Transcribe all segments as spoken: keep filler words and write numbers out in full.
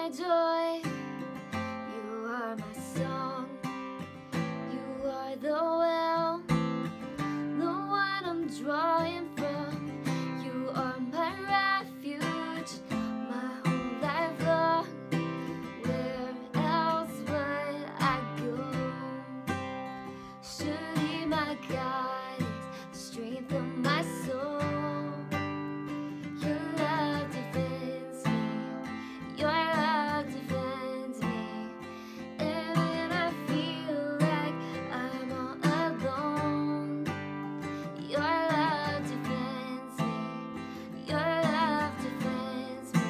my joy, you are my song, you are the well, the one I'm drawing from. You are my refuge, my whole life long. Where else would I go? Surely my God is the strength of my soul. Your love defends me, your love defends me. And when I feel like I'm all alone, your love defends me, your love defends me.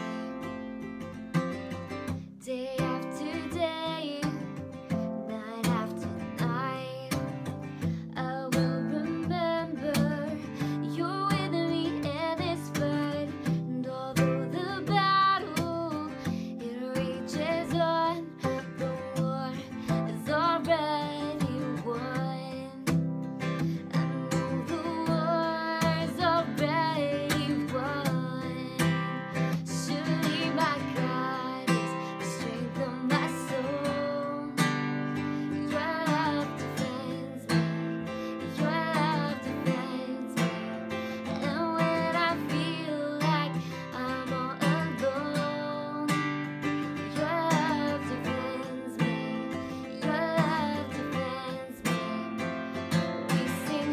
Day after day, night after night, I will remember you're with me in this fight. And although the battle, it rages on, the war is already won. I know the war's already won. Surely my God is the strength of my soul. Your love defends me, your love defends me. And when I feel like I'm all alone, your love defends me, your love defends me. We sing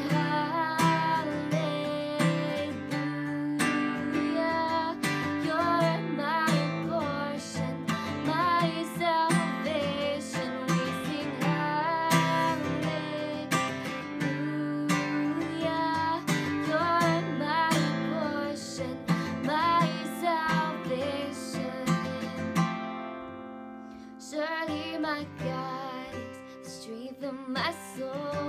hallelujah. You're my portion, my salvation. We sing hallelujah. You're my portion, my salvation. Surely my God is the strength of my soul.